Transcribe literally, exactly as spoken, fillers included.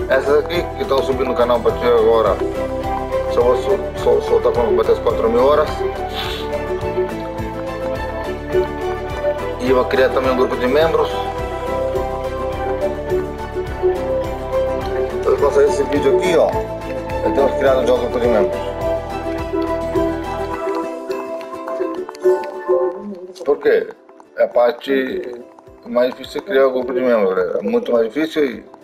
Essas aqui que estão subindo no canal para ti agora, só vou sol, sol, soltar quando bater as quatro mil horas. E eu vou criar também um grupo de membros. Então, para fazer esse vídeo aqui, ó, eu tenho criado já um grupo de membros. Por quê? É a parte mais difícil de criar o grupo de membros, é muito mais difícil e